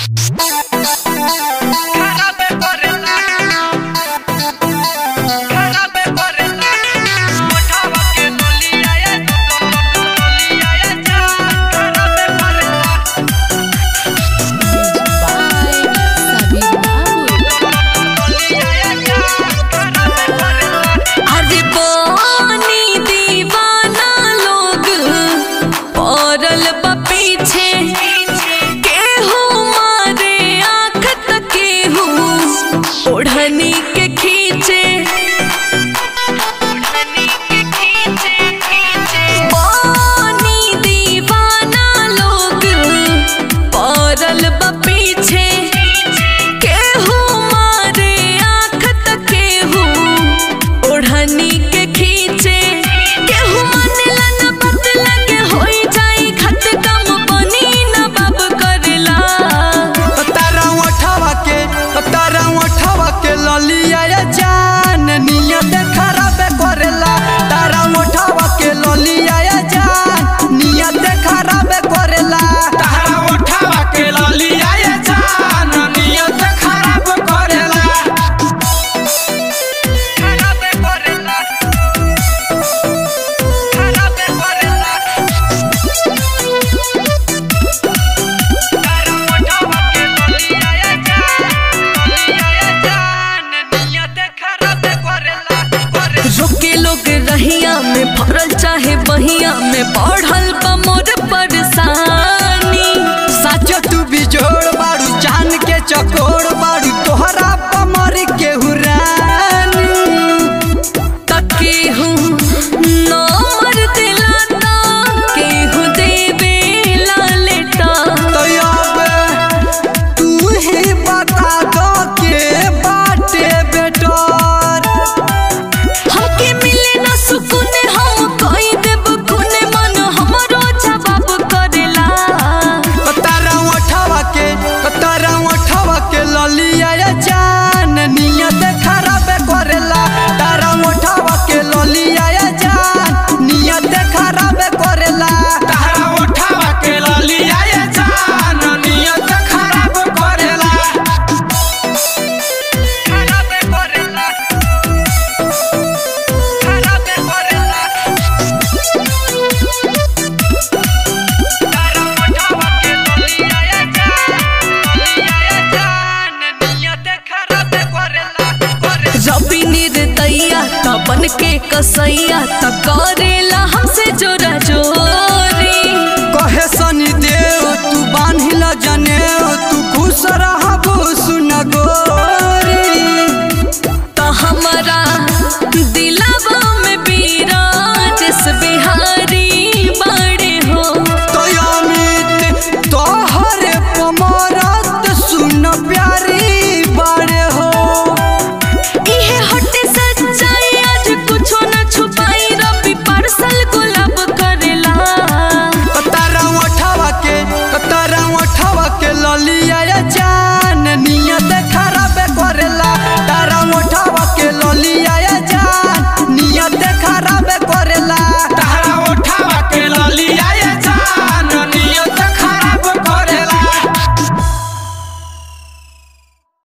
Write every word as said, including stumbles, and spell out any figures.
ओढ़नी के खींचे बानी दीवाना लोग पड़ल बा पीछे केहू मारे आँख त केहू ओढ़नी के खींचे केहू मानेला न बात लगे होई जाई खत कम बनी न बाब करेला तारा उठावा के तारा उठावा के ललिया जान नियत खराब करेला तारा उठावा के ललिया जान नियत खराब करेला तारा उठावा के ललिया जान नियत खराब करेला खराब करेला खराब करेला तारा उठावा के ललिया जान नियत खराब करेला रोके लोग रहिया में भरल चाहे बहिया में बढ़ल बा मोर परेशानी साचो तू बिजोड़ बाड़ू जान के चकोड़ बाड़ू तोहरा पमर के हुरानी तके हूँ नौर दिलाता के हूँ देवे लालेटा तो अब तू ही बता दो के बाटे बेटर हमके मिले ना सुकून हम कोई देव खून मन हमरो जवाब करेला तारा उठावा के तारा उठावा के ललिया जान नियत खराब करेला तारा उठावा के ललिया जान नियत खराब करेला तारा उठावा के ललिया जान नियत खराब करेला खराब करेला खराब करेला तारा उठावा के ललिया जान नियत खराब करेला रवि निर्दया त बन के कसैया त करे